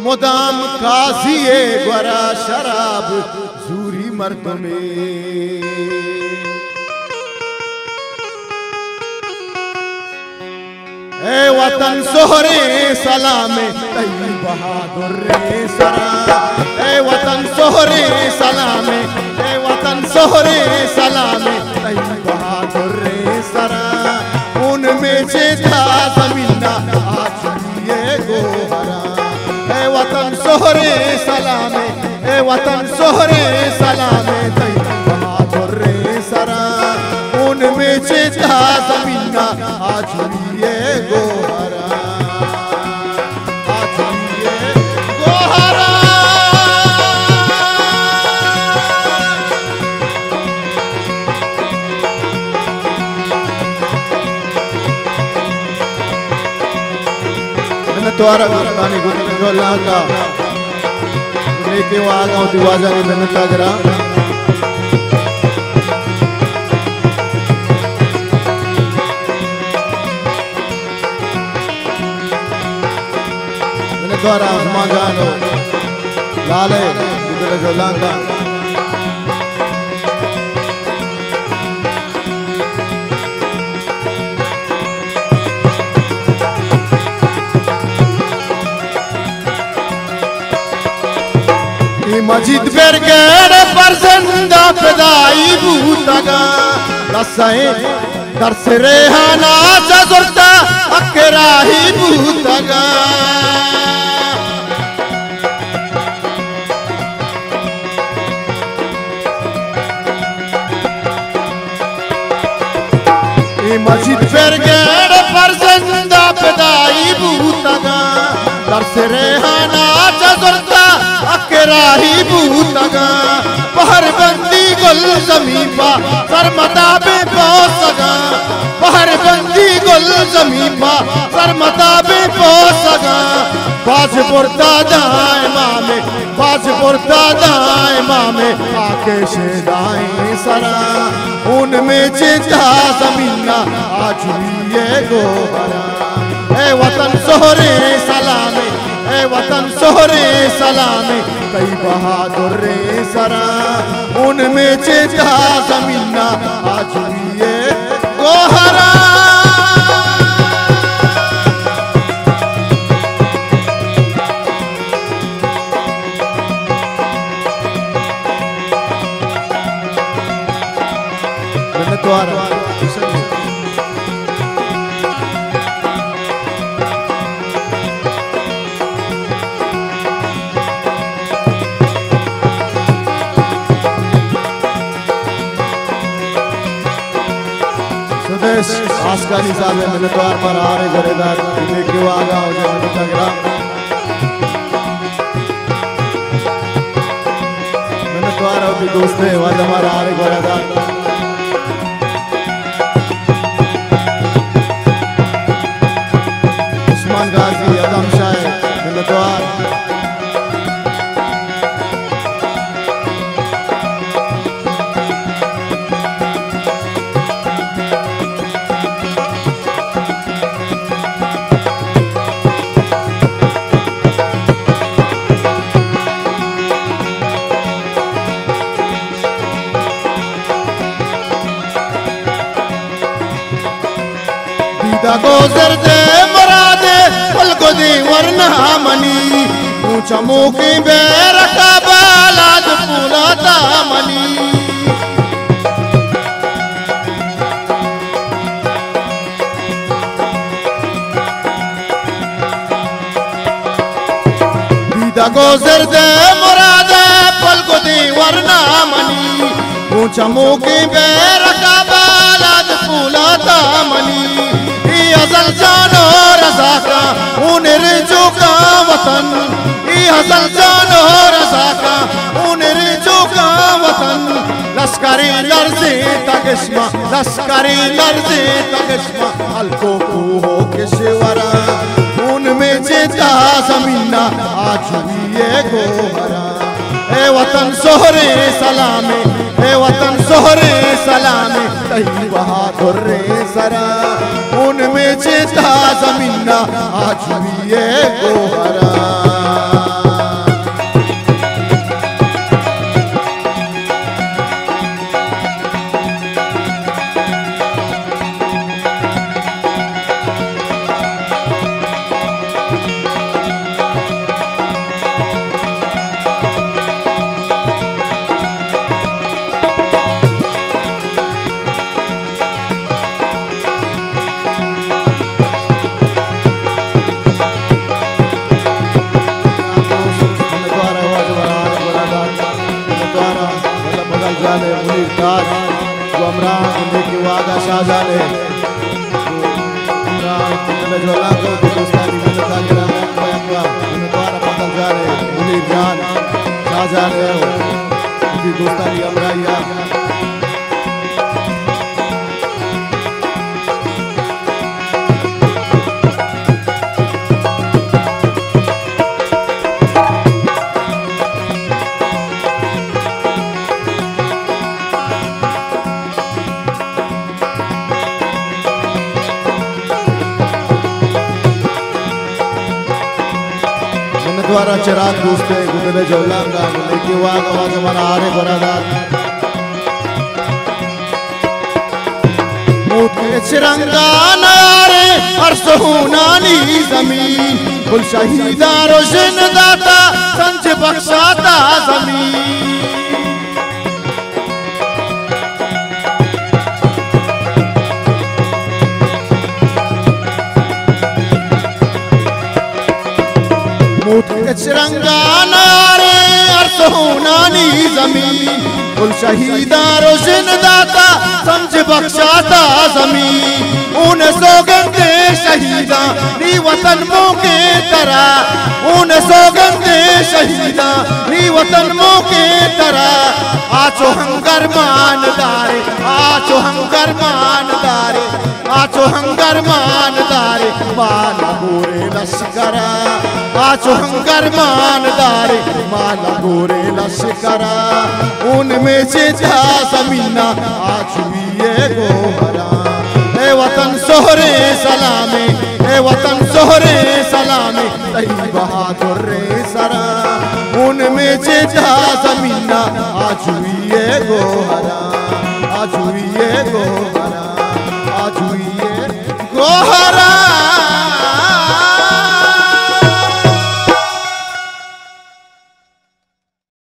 मुदाम काजिए गोरा शराब जूरी मर्द में। ए वतन सोहरे सलामे तई बहादुर रे सरा। ए वतन सोहरे सलामे, ए वतन सोहरे सलामे तई बहादुर रे सरा। उनमें चेता जमीना आज ये गोहरा। ए वतन सोहरे सलामे, ए वतन सोहरे सलामे तई बहादुर रे सरा। उनमें चेता जमीना आज ये गोहरा, आज ये गोहरा। मैंने तो आरा गाने को लागा लेके वो आगा होती वाजा ने मैंने तागरा। द्वारा मागानो लाले इधर जो लांगा ये मस्जिद बेरगेड़ पर जिंदा फिदाई बूतगा रसाए दर्स रेहाना जजुरता अकराही बूतगा। मस्जिद बेरगेड़ पर जिंदा फिदाई बूतगा दर्स रेहाना जजुरता अकराही बूतगा। पहरबंदी गुल ज़मीपा सरमता पे पहुंचगा। पहरबंदी गुल ज़मीपा सरमता पे पहुंचगा। बाज पुरता दाए मामे, बाज पुरता दाए मामे आके शेदाए सरा। उनमें चेता जमीना आज ये गोहरा। ए वतन सोहरे सलामे, ए वतन सोहरे सलामे कई बहादुर रे सरा। उनमें चेता जमीना आज ये गोहरा। द्वारा सुदेश आसकानी साहब है मैंने द्वार पर आ रहे घरेदार क्यों आगा हो जाए मैंने तगड़ा। मैंने द्वार होती दोस्त है वाले हमारा आ रहे घरेदार गाजी अदम शाह मिलद्वार। दीदा गोजर दे मरादे पलको दी वरना मनी। ऊंचा मुखी बेरका बालाद पूरा दामनी। दीदा गोजर दे मरादे पलको दी वरना मनी। ऊंचा मुखी बेरका बालाद पूरा दामनी। अजल जानो रज़ा का उनरजो का वतन। अजल जानो रज़ा का उनरजो का वतन। लश्करी लर्ज़े तगश्मा, लश्करी लर्ज़े तगश्मा हल्को हो के शिवरा। उनमें चेता जमीना आज ये गोहरा। ए वतन सोहरे सलामे, ए वतन सोहरे सलामे तई बहादुर रे सरा। उनमें चेता जमीना आज ये गोहरा। गुरुद्वारा चिराग दोस्ते गुरुद्वारे जोलांगा लेके वाग वाग मन आरे बरादार मुझे चिरंगा नारे अरसोनानी जमीन कुल शहीदा रोशन दाता संज बख्शाता जमीन चिरंगा नारे अरसोनानी जमीन कुल शहीदा रोशन दाता समझ बख्शाता जमीन उन सौगंदे शहीदा नी वतन मौके तरह उन सौगंदे शहीदा नी वतन मौके तरह आचो हंगर मानदारे आचो हंगर मानदारे आचो हंगर मानदारे माला गोरे लश्करा आचो हंगर मानदारे माला गोरे लश्करा उनमें चेता जमीना आज ये गोहरा ए वतन सोहरे सलामे ए वतन सोहरे सलामे तई बहादुर रे सरा उनमें चेता जमीना आज ये गोहरा